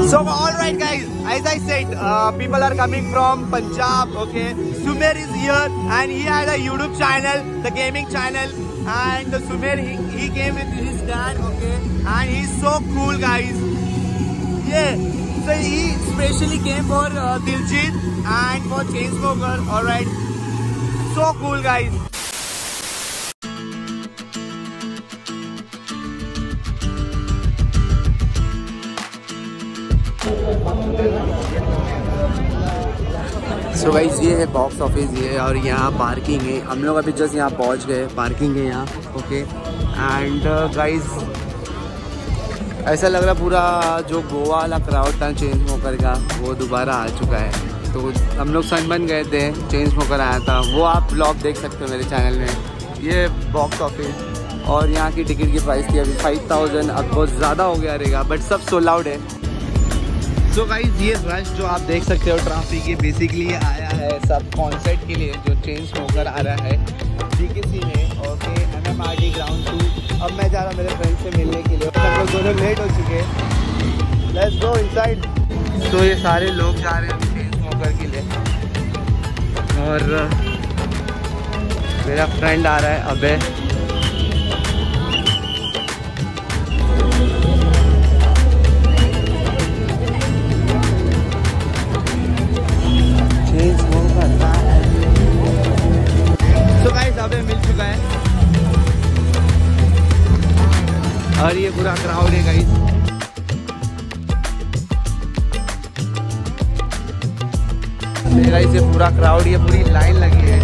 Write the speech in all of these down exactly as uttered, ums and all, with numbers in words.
So all right guys, as I said, uh, people are coming from Punjab, okay. Sumer is here and he had a YouTube channel, the gaming channel, and Sumer he, he came with his dad, okay, and he's so cool guys. Yeah, so he specially came for uh, Diljit and for Chainsmoker, all right. So cool guys. So guys ये है box office ये, और यहाँ parking है। हम लोग अभी just यहाँ पहुँच गए, पार्किंग है यहाँ, ओके। एंड गाइस ऐसा लग रहा पूरा जो गोवा वाला क्राउड था चेंजस्मोकर का वो दोबारा आ चुका है। तो हम लोग सनबर्न गए थे, चेंजस्मोकर आया था, वो आप ब्लॉग देख सकते हो मेरे चैनल में। ये बॉक्स ऑफिस और यहाँ की टिकट की प्राइस थी अभी फाइव थाउजेंड, अब बहुत ज़्यादा हो गया रहेगा, बट सब सोल्ड आउट है। सो गाइस ये रश जो आप देख सकते हो ट्रैफिक, ये बेसिकली आया है सब कॉन्सर्ट के लिए जो चेंजस्मोकर आ रहा है बीकेसी में, ओके, एमएमआरडी ग्राउंड टू। अब मैं जा रहा हूँ मेरे फ्रेंड से मिलने के लिए, हम लोग दोनों लेट हो चुके हैं। Let's go inside. तो ये सारे लोग जा रहे हैं चेंजस्मोकर के लिए, और मेरा फ्रेंड आ रहा है अबे। तो गाइस अबे मिल चुका है और ये पूरा क्राउड है गाइस। मेरा इसे पूरा क्राउड, ये पूरी लाइन लगी है।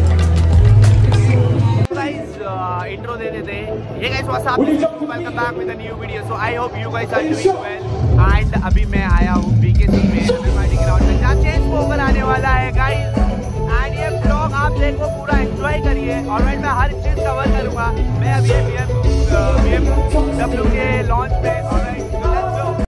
गाइस इंट्रो दे देते हैं। ये guys what's up, welcome back with a new video. So I hope you guys are doing well. And अभी मैं आया हूँ बीकेसी में, एमएमआरडी ग्राउंड में, जहाँ चेंजस्मोकर आने वाला है गाइस। एंड ये ब्लॉग आप देखो पूरा एंजॉय करिए, और मैं हर चीज़ कवर करूँगा। मैं अभी बीएमडब्ल्यू के लॉन्च पे, alright let's go.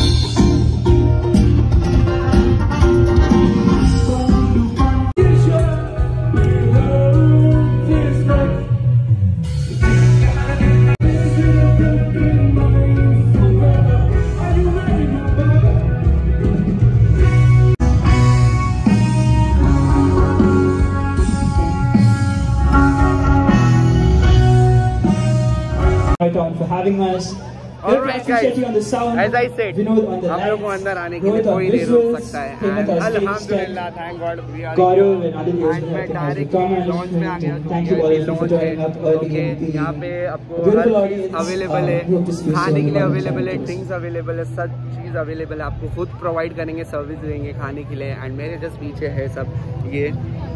For having us. All right guys, as I said, हम लोग को अंदर आने के लिए कोई नहीं रोक सकता है। अल्हम्दुलिल्लाह, thank God we are here. And मैं डायरेक्ट लॉन्च में आ गया, लॉन्च है, ओके। यहाँ पे आपको हर चीज़ अवेलेबल है, खाने के लिए अवेलेबल है, ड्रिंक्स अवेलेबल है, सब चीज़ अवेलेबल है। आपको खुद प्रोवाइड करेंगे, सर्विस देंगे खाने के लिए। एंड मेरे जस्ट पीछे है सब ये।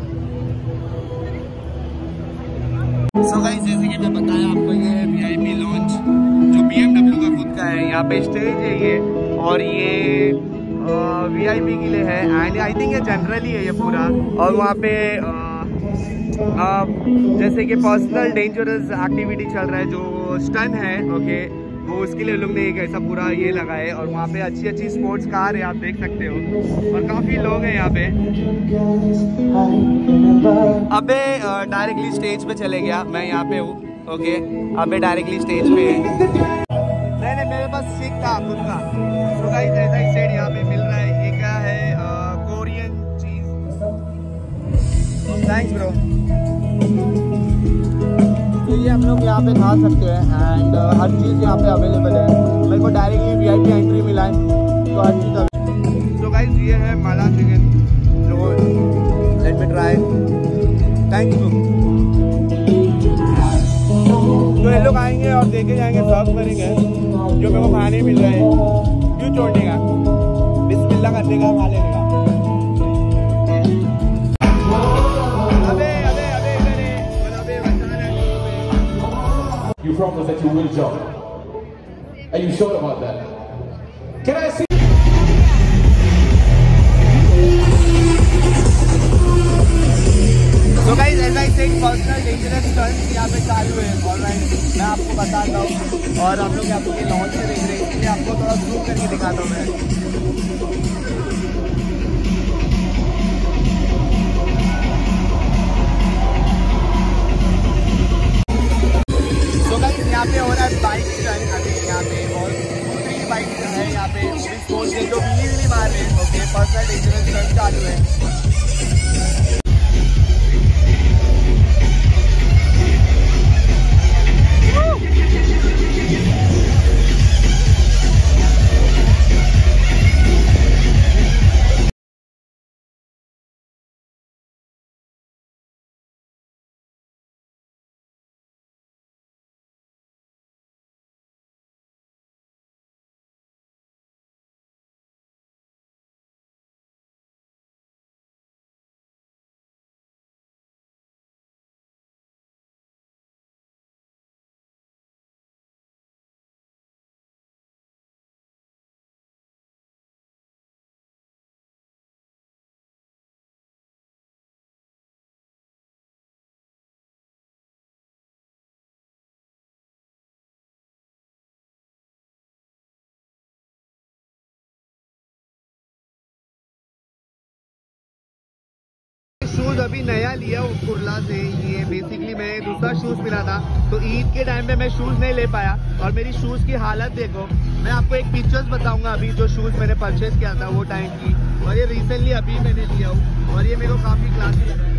सो गाइस जैसे कि मैं बताया आपको, ये वीआईपी लॉन्च जो बीएमडब्ल्यू का खुद का है। यहाँ पे स्टेज है ये, और ये वीआईपी के लिए है। एंड आई थिंक ये जनरली है ये पूरा। और वहाँ पे आ, आ, जैसे कि पर्सनल डेंजरस एक्टिविटी चल रहा है, जो स्टन है, ओके, वो उसके लिए लोग ने एक ऐसा पूरा ये लगा है। और वहाँ पे अच्छी अच्छी स्पोर्ट्स कार है, आप देख सकते हो, और काफ़ी लोग हैं यहाँ पे। अबे डायरेक्टली स्टेज पे चले गया, मैं यहाँ पे हूँ, ओके। अबे डायरेक्टली स्टेज पे है, नहीं नहीं मेरे पास सीख था खुद का। तो गाइस ऐसा ही सेट यहाँ पे मिल रहा है। ये क्या है, कोरियन चीज़। Thanks bro. तो ये हम लोग यहाँ पे खा सकते हैं, एंड uh, हर चीज़ यहाँ पे अवेलेबल है। मेरे को डायरेक्टली वीआईपी एंट्री मिला है, तो हर चीज़ अवेलेबल। तो गाइस ये है माला चिकन, जो let me try. Thank you. तो ये लोग आएंगे और देखे जाएंगे, सर्व करेंगे जो मेरे को खाने मिल रहा है। क्यों छोड़ने का, बिस्मिल्लाह करने का, खा लेने का। You promised that you will jump. Are you sure about that? Can I see? So guys, as I said, personal dangerous stunts यहाँ पे चालू है, ऑलराइट। मैं आपको बताता हूँ, और हम लोग यहाँ पे लॉन्च में देख रहे हैं, इसलिए आपको थोड़ा जूम करके दिखाता हूँ मैं। यहाँ पे हो रहा है बाइक स्टंट अभी यहाँ पे, और दूसरी बाइक है यहाँ पे पे, वो भी स्पोर्ट्स के जो बिली बिली मार रहे हैं। ओके, पर्सनल डेंजरस स्टंट चालू है। शूज़ अभी नया लिया हूँ कुर्ला से। ये बेसिकली मैं दूसरा शूज़ मिला था, तो ईद के टाइम पे मैं शूज़ नहीं ले पाया और मेरी शूज़ की हालत देखो। मैं आपको एक पिक्चर्स बताऊंगा अभी जो शूज़ मैंने परचेज किया था वो टाइम की, और ये रिसेंटली अभी मैंने लिया हूँ और ये मेरे को काफ़ी क्लासी लगा है।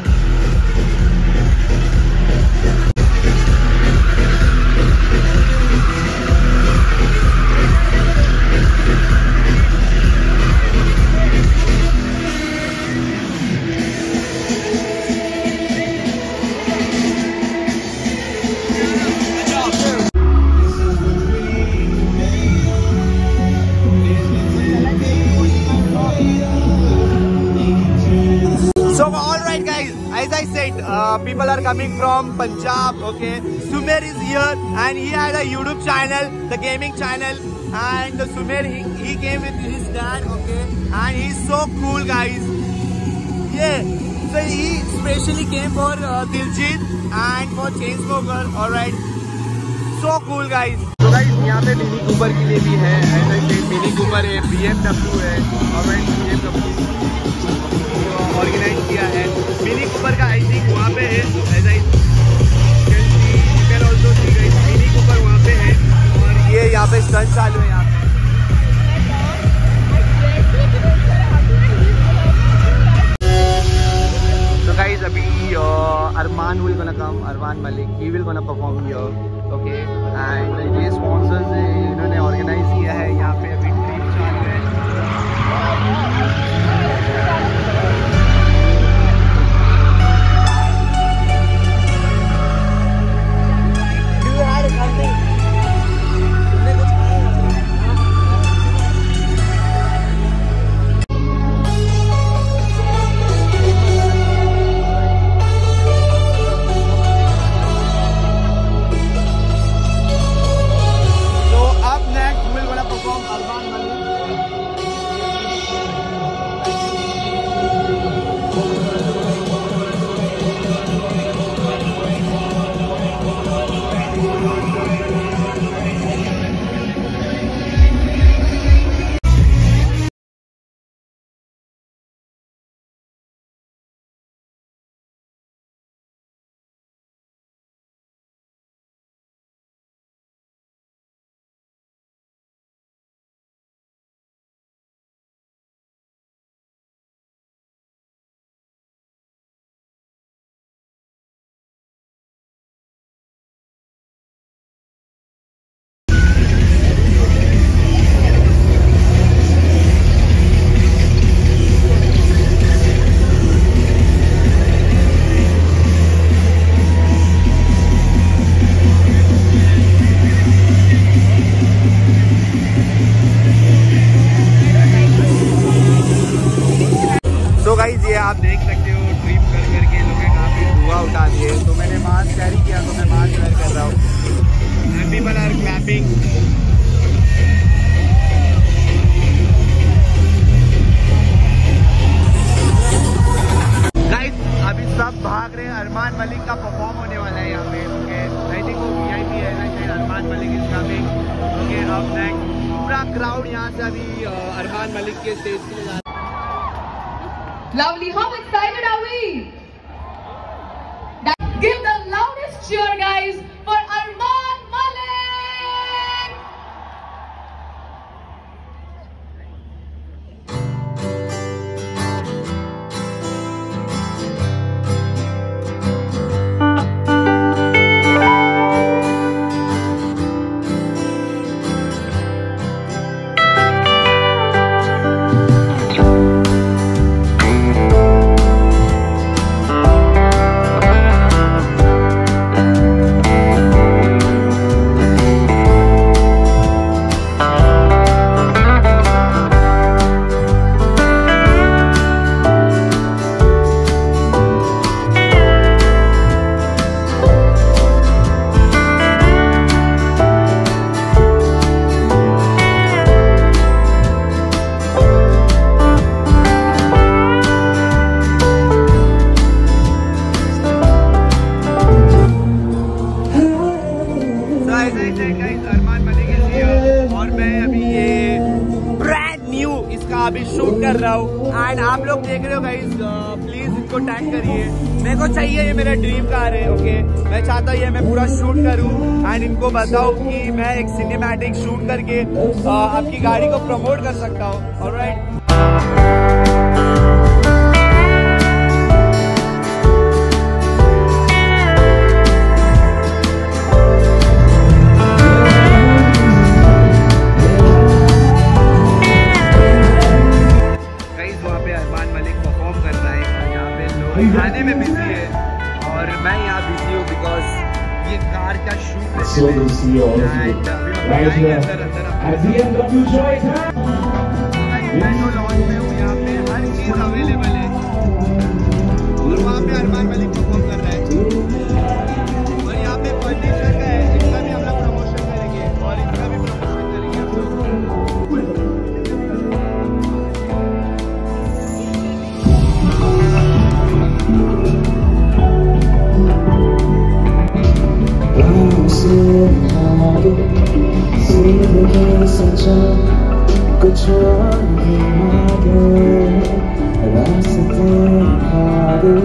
So alright guys, as I said, uh, people are coming from Punjab. Okay, Sumer is here and he had a YouTube channel, the gaming channel, and Sumer he, he came with his dad. Okay, and he's so cool guys. Yeah, so he specially came for uh, Diljit and for Chainsmoker. Alright, so cool guys. So guys, यहाँ पे mini Cooper के लिए भी है, as I said, Mini Cooper है, B M W है, alright, B M W organise किया है। मिनी कूपर का आई थिंक वहाँ पे है, as I can also see guys, Mini Cooper वहाँ पे है और ये यहाँ पे स्टंट चालू है यहाँ पे। So guys, अभी Armaan will gonna come, Armaan Malik, he will gonna perform here, okay, and ये sponsors इन्होंने ऑर्गेनाइज किया है। यहाँ पे अभी ट्रिप चालू है। आप देख सकते हो ट्रिप कर करके लोग काफ़ी धुआं उठा दिए, तो मैंने मास्क कैरी किया, तो मैं मास्क वेयर कर रहा हूँ। And people are clapping. Guys अभी सब भाग रहे हैं, अरमान मलिक का परफॉर्म होने वाला है यहाँ पे। ओके, आई थिंक वो वी आई पी है, Armaan Malik is coming. Okay, अब नेक्स्ट पूरा क्राउड यहाँ से अभी अरमान मलिक के स्टेज पे जा रहा है। Lovely, how excited are we? Give the loudest cheer guys for Arman Malik! मैं अभी ये ब्रांड न्यू इसका अभी शूट कर रहा हूँ एंड आप लोग देख रहे हो गाइस, प्लीज इसको टैग करिए। मेरे को चाहिए, ये मेरा ड्रीम कार है। ओके, मैं चाहता हूँ ये मैं पूरा शूट करूँ एंड इनको बताऊँ कि मैं एक सिनेमैटिक शूट करके आपकी गाड़ी को प्रमोट कर सकता हूँ। ऑलराइट, खाने में बिजी है और मैं यहाँ बिजी हूँ बिकॉज ये कार का शूट है। So to see all of you right here at B M W Joy Town. मैं लॉन्च में हूँ, यहाँ पे हर चीज अवेलेबल है और वहाँ पे अरमान मलिक परफॉर्म कर रहा है और यहाँ पे फर्नीचर का है, इसका भी हम लोग प्रमोशन करेंगे और इसका भी प्रमोशन करेंगे हम लोग। कुछ और ही मांगे रास्ते हारे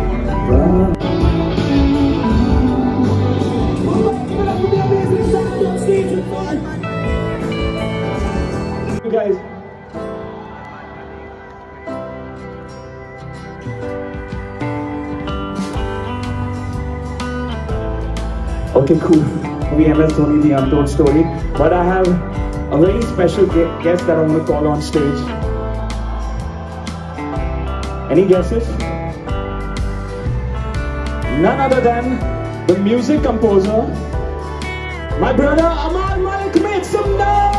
guys. Okay, cool. We M S Dhoni, the untold story. But I have a very special guest that I want to call on stage. Any guesses? None other than the music composer, my brother Armaan Malik. Make some noise!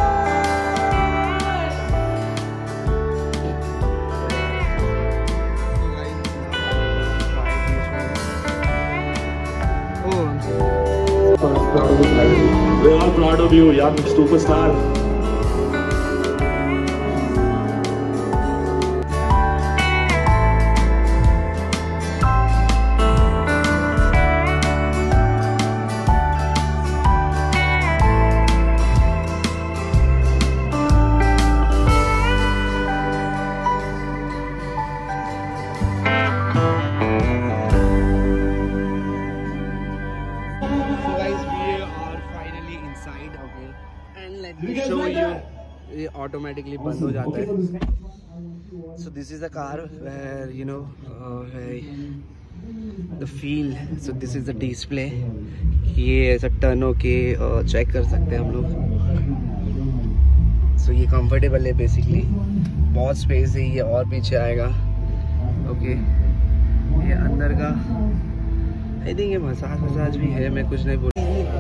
We're all proud of you, young superstar. ये automatically बंद हो जाता है। So this is a car where you know the feel. So this is the display. ये ऐसा turn होके check कर सकते हैं हम लोग। सो so, ये कंफर्टेबल है बेसिकली, बहुत स्पेस है। ये और पीछे आएगा। ओके, ये अंदर का आई थिंक ये मसाज वसाज भी है, मैं कुछ नहीं बोल।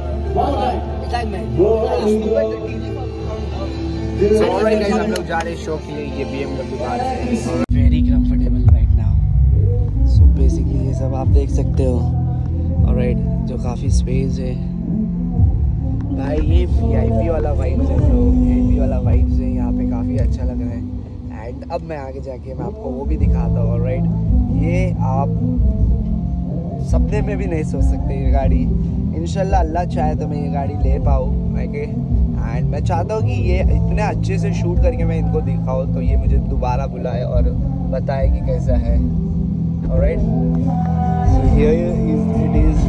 So, alright guys, हम लोग जा रहे हैं शो के लिए। ये B M W कार है, very comfortable right now. So basically ये सब आप देख सकते हो। ऑलराइट, जो काफ़ी स्पेस है भाई। ये V I P वाला वाइब्स है ब्रो, V I P वाला वाइब्स है यहाँ पे, काफ़ी अच्छा लग रहा है। एंड अब मैं आगे जाके मैं आपको वो भी दिखाता हूँ। ऑलराइट, ये आप सपने में भी नहीं सोच सकते ये गाड़ी। इंशाल्लाह अल्लाह चाहे तो मैं ये गाड़ी ले पाऊँ। ओके, एंड मैं चाहता हूँ कि ये इतने अच्छे से शूट करके मैं इनको दिखाऊँ तो ये मुझे दोबारा बुलाए और बताए कि कैसा है। Alright, so here it is.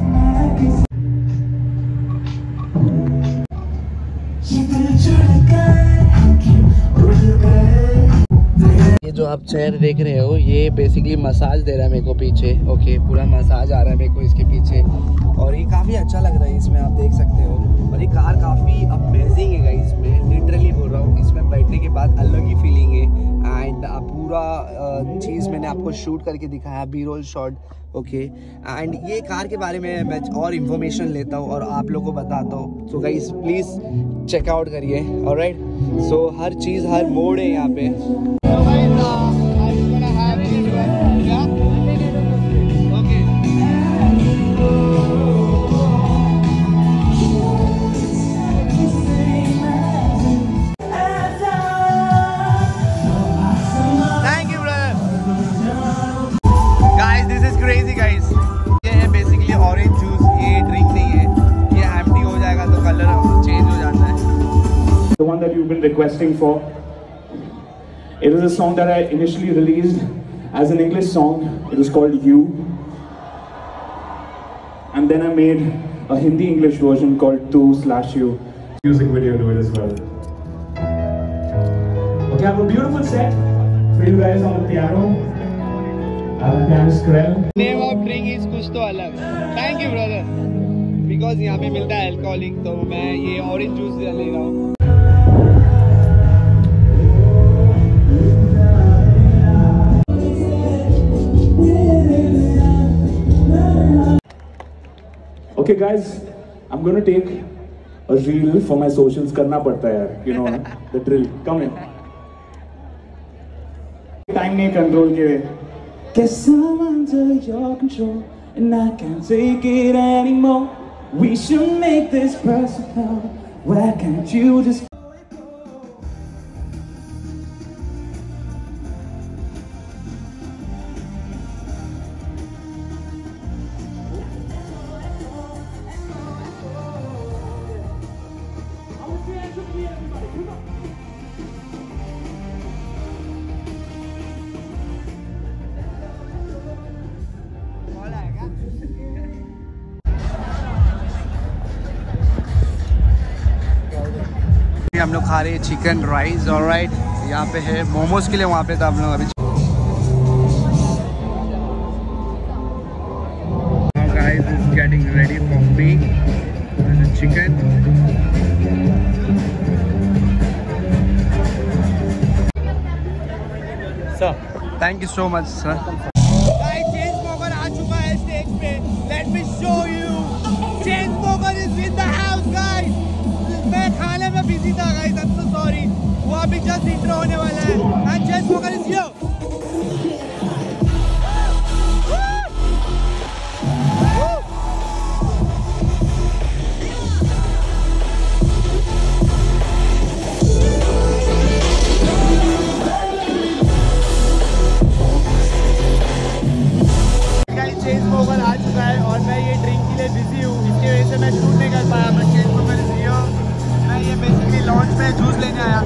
ये जो आप चेयर देख रहे हो ये बेसिकली मसाज दे रहा है मेरे को पीछे। ओके, पूरा मसाज आ रहा है मेरे को इसके पीछे और ये काफ़ी अच्छा लग रहा है इसमें, आप देख सकते हो। और ये कार काफ़ी अमेजिंग है गाइस, मैं लिटरली बोल रहा हूँ। इसमें बैठने के बाद अलग ही फीलिंग है एंड पूरा चीज़ मैंने आपको शूट करके दिखाया, B roll shot. Okay, and ये कार के बारे में मैं और इन्फॉर्मेशन लेता हूँ और आप लोगों को बताता हूँ। सो गाइस प्लीज़ चेकआउट करिए। ऑलराइट, सो हर चीज़, हर मोड है यहाँ पे। ऑरेंज जूस, ये ड्रिंक नहीं है, ये एम्प्टी हो जाएगा तो कलर चेंज हो जाता है। the one that you've been requesting for. It is a song that I initially released as an English song. It was called You. And then I made a Hindi English version called Tu slash You. Music video to it as well. Okay, I have a beautiful set for you guys on the piano. I have a piano Skrill. Name of drink is कुछ तो अलग. Thank you brother. Because यहाँ पे मिलता है alcoholic, तो मैं ये orange juice ले रहा हूँ. Okay guys, I'm gonna take a reel for my socials. करना पड़ता है यार, you know the drill. Come in. Time नहीं control के. Guess I'm under your control and I can't take it anymore. We should make this personal. Why can't you just? हम लोग खा रहे हैं चिकन राइस. ऑलराइट, यहाँ पे है मोमोज के लिए, वहाँ पे था हम लोग अभी. Now guys is getting ready for me and the chicken. Sir, thank you so much sir. Guys, Chainsmokers आ चुका है स्टेज पे. Let me show you. Chainsmokers is in the house guys. मैं खाने में बिजी था गाइस, I'm so sorry. वो अभी जस्ट इंट्रो होने वाला है. And Chainsmokers is here. Guys, Chainsmokers आ चुका है और मैं ये ड्रिंक के लिए बिजी हूँ. इसकी वजह से मैं शूट नहीं कर पाया. मैं Chainsmokers is here. मैं ये बेसिकली लॉन्च में जूस लेने आया.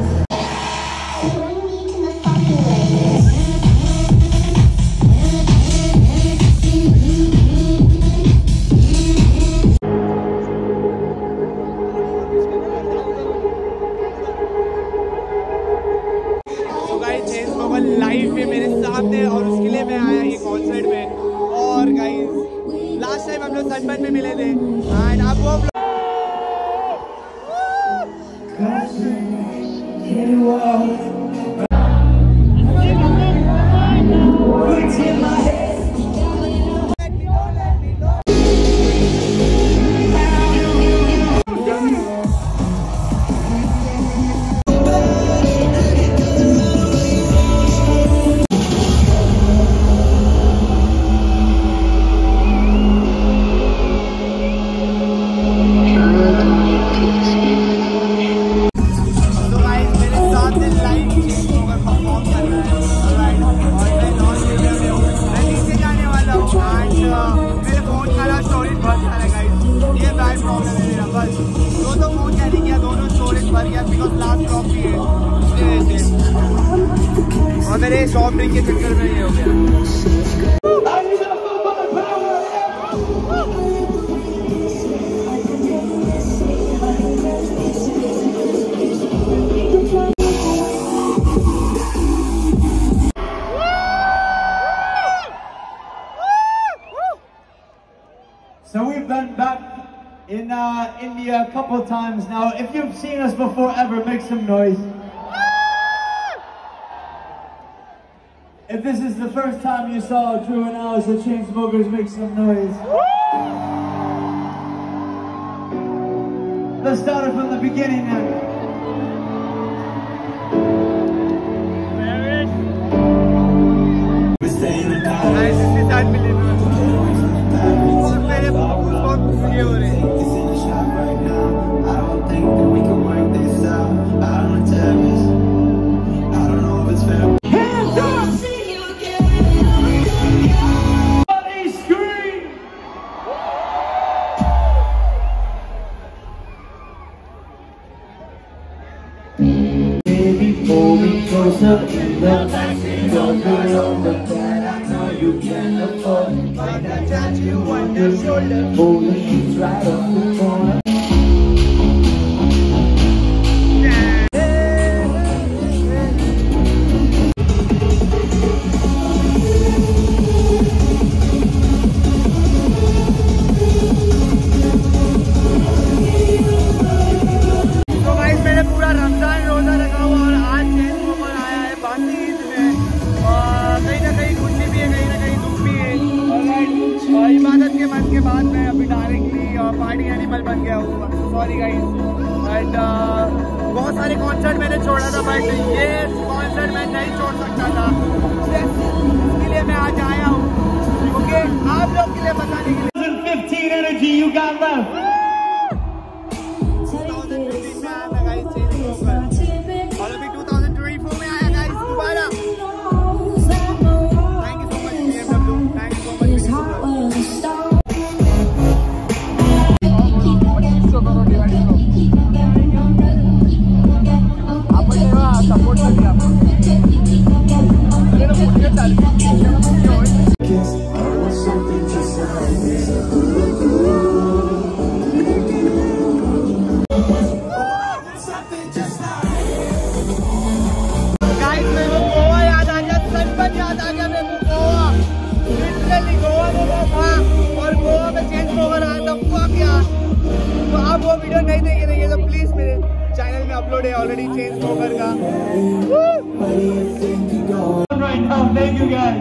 तो गाइस, Chainsmokers लाइव पे मेरे सामने और उसके लिए मैं आया ये कॉन्सर्ट में. और गाइस, लास्ट टाइम हम लोग सनबर्न में मिले थे एंड आप वो और मेरे सॉफ्ट ड्रिंक के चक्कर में ये हो गया. So we've been back in uh, India a couple times now. If you've seen us before ever, make some noise. If this is the first time you saw Drew and Alice at Chainsmokers, make some noise. Let's start it from the beginning now. Guys, this is unbelievable. और मेरे बहुत ये हो रहे हैं. Baby, pull me closer in the backseat of the Rover that I know you can afford. Find a tattoo on your shoulder, pull the sheets right off the corner. इबादत के मन के बाद मैं अभी डायरेक्टली पार्टी एनिमल बन गया हूँ। सॉरी गाइस, बट बहुत सारे कॉन्सर्ट मैंने छोड़ा था, बट ये कॉन्सर्ट मैं नहीं छोड़ सकता था, इसके लिए मैं आज आया हूँ। ओके, आप लोग के लिए बताने के लिए fifteen energy you got love. और अभी टू थाउजेंड ट्वेंटी फोर में आया गाइस दोबारा। Thank you so much B M W, thank you so much. Support कर दिया गाइस, मेरे को गोवा याद आ गया, सचपन याद आ गया मेरे को गोवा। लिटरली गोवा में मैं था और गोवा में चेंज ओवर आया था। फक यार, तो आप वो वीडियो नहीं देखे रहेंगे तो प्लीज मेरे चैनल में अपलोड है ऑलरेडी चेंज ओवर का। Right now, thank you guys.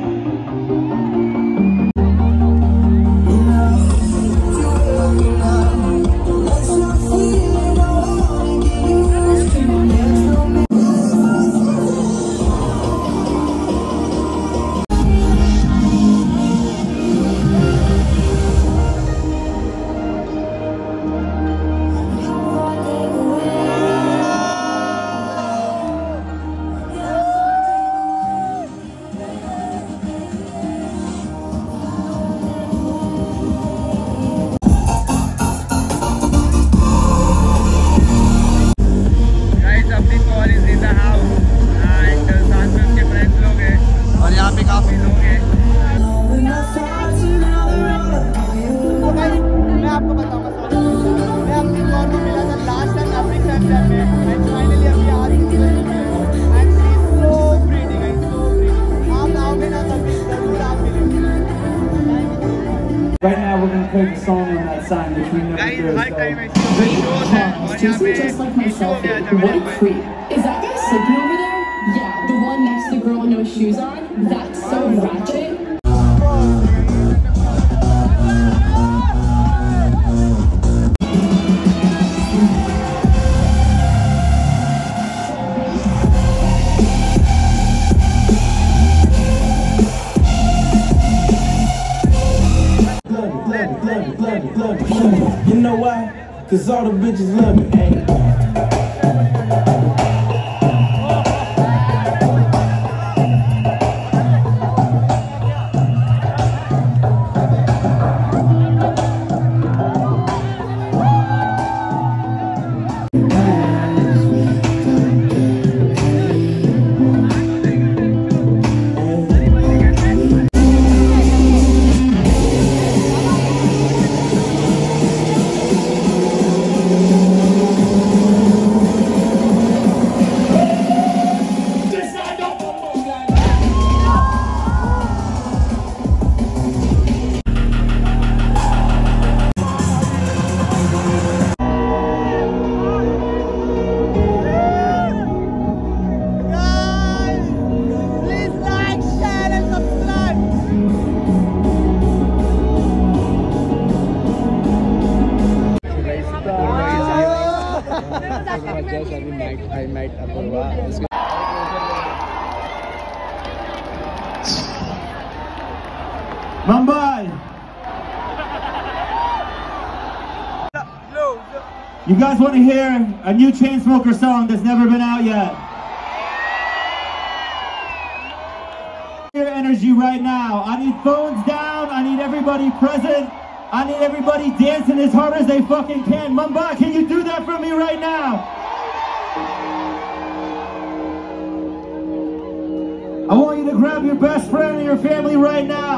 Right now we're going to play the song on that sign which we never do. Wait, just like myself here. What a creep. Is that guy sleeping over there? Yeah, the one next to the girl with no shoes on? That's so ratchet. You know why? Cause all the bitches love me, hey. Mumbai! You guys want to hear a new Chainsmokers song that's never been out yet? Your energy right now. I need phones down. I need everybody present. I need everybody dancing as hard as they fucking can. Mumbai, can you do that for me right now? grab your best friend and your family right now.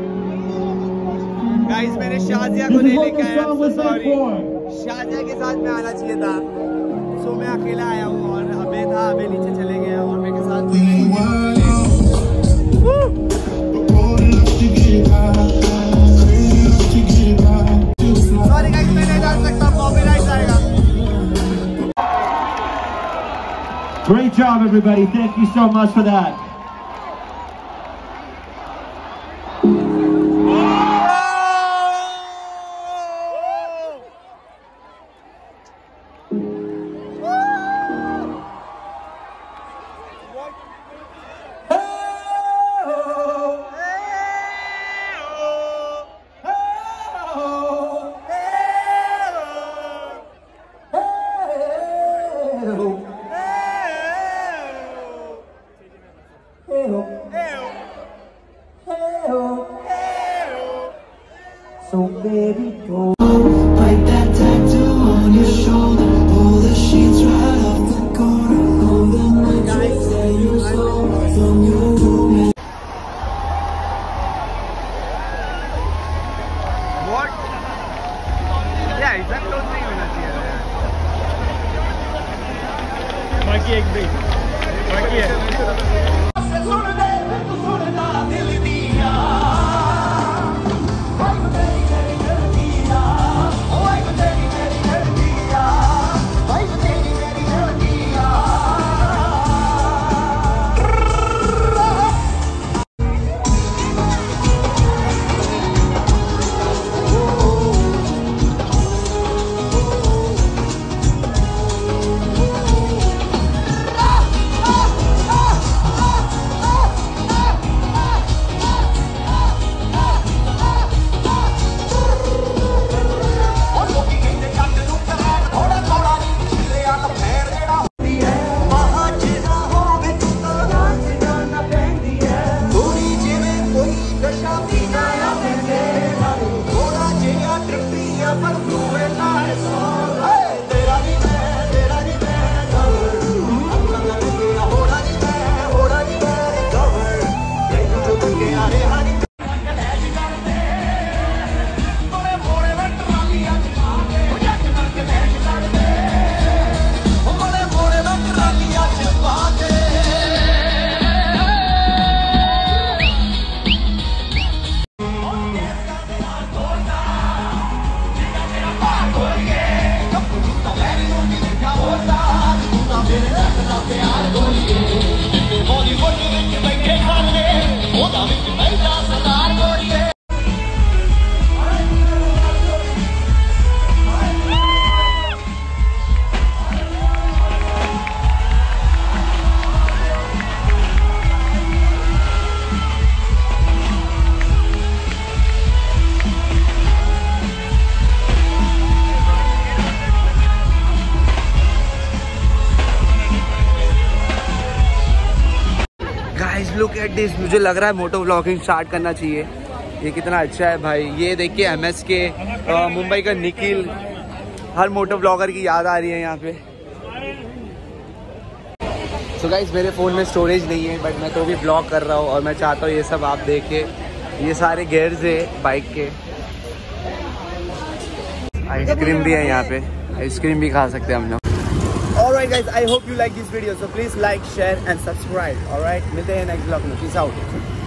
Guys मैंने शाजिया को नहीं लेके आया, sorry. Shazia के साथ में आना चाहिए था, सो मैं अकेला आया हूँ और अबे था, अबे नीचे चले गए और मेरे साथ सॉरी गाइस मैं नहीं डाल सकता, कॉपीराइट आएगा। Great job, everybody. Thank you so much for that. So baby, go like that tattoo on your shoulder. Pull the sheets right off the corner. Hold the mattress that you stole from your room. What? Yeah, इधर तो नहीं होना चाहिए यार। बाकी एक भी, बाकी है। लुक एट दिस, मुझे लग रहा है मोटो व्लॉगिंग स्टार्ट करना चाहिए। ये कितना अच्छा है भाई। ये देखिए एम एस के, मुंबई का निखिल, हर मोटो व्लॉगर की याद आ रही है यहाँ पे। सो गाइस मेरे फ़ोन में स्टोरेज नहीं है, बट मैं तो भी ब्लॉग कर रहा हूँ और मैं चाहता हूँ ये सब आप देखें। ये सारे गेयर्स है बाइक के। आइसक्रीम भी है यहाँ पे, आइसक्रीम भी खा सकते हैं हम लोग। Alright guys, I hope you like this video, so please like, share and subscribe. Alright, मिलते हैं next vlog में. Peace out.